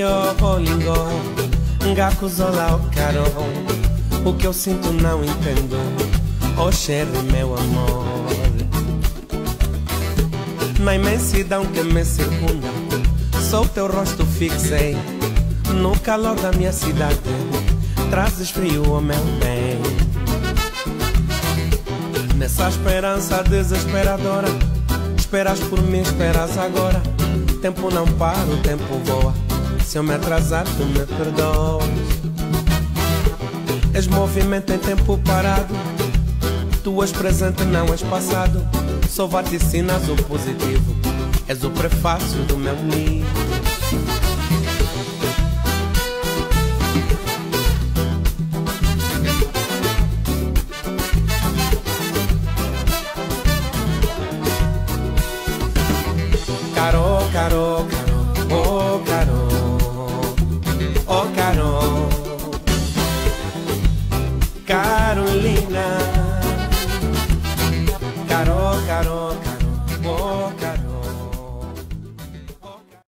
Olingo, Gakuzola, o Caro. O que eu sinto não entendo. Oh, Sherry, meu amor. Na imensidão que me circunda, só o teu rosto fixei. No calor da minha cidade, trazes frio, oh meu bem. Nessa esperança desesperadora, esperas por mim, esperas agora. Tempo não para, o tempo voa. Se eu me atrasar, tu me perdoas. És movimento em tempo parado. Tu és presente, não és passado. Só vaticinas o positivo. És o prefácio do meu livro. Caro, caro, caro, oh caro, oh caro, Carolina, caro, caro, caro.